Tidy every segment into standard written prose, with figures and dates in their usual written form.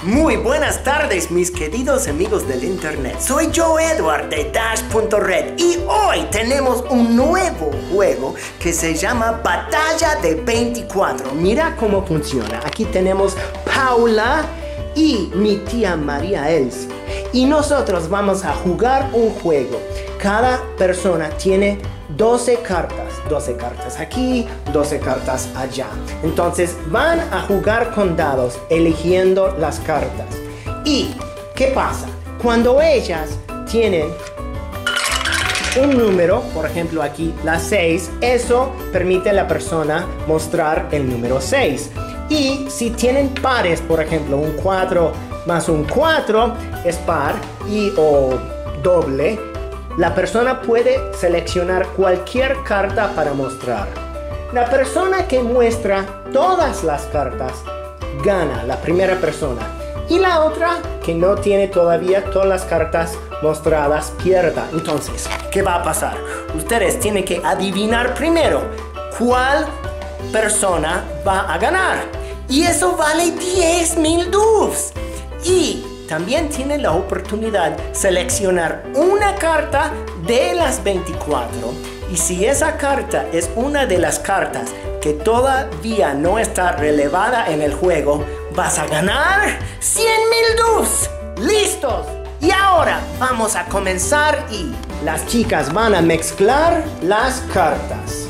Muy buenas tardes, mis queridos amigos del internet. Soy yo, Edward, de Dash.red, y hoy tenemos un nuevo juego que se llama Batalla de 24. Mira cómo funciona. Aquí tenemos Paula y mi tía María Elsie. Y nosotros vamos a jugar un juego. Cada persona tiene 12 cartas. 12 cartas aquí, 12 cartas allá. Entonces van a jugar con dados, eligiendo las cartas. ¿Y qué pasa? Cuando ellas tienen un número, por ejemplo aquí la 6, eso permite a la persona mostrar el número 6. Y si tienen pares, por ejemplo, un 4 más un 4 es par o doble, la persona puede seleccionar cualquier carta para mostrar. La persona que muestra todas las cartas gana, la primera persona. Y la otra, que no tiene todavía todas las cartas mostradas, pierda. Entonces, ¿qué va a pasar? Ustedes tienen que adivinar primero cuál persona va a ganar. Y eso vale 10,000 doves. Y también tienen la oportunidad de seleccionar una carta de las 24. Y si esa carta es una de las cartas que todavía no está relevada en el juego, vas a ganar 100,000 doves. ¡Listos! Y ahora vamos a comenzar y las chicas van a mezclar las cartas.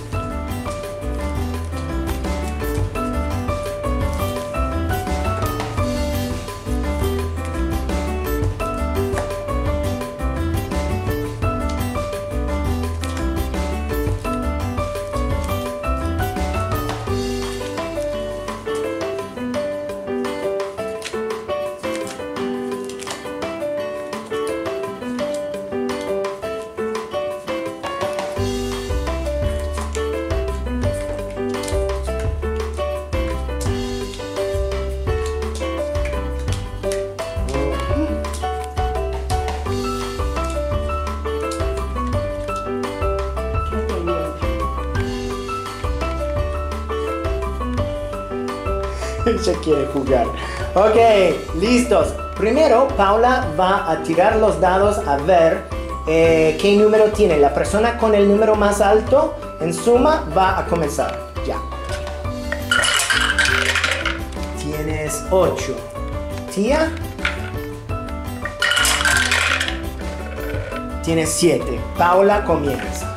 Ella quiere jugar. Ok, listos. Primero, Paula va a tirar los dados a ver qué número tiene. La persona con el número más alto en suma va a comenzar. Ya. Tienes 8. Tía. Tienes 7. Paula comienza.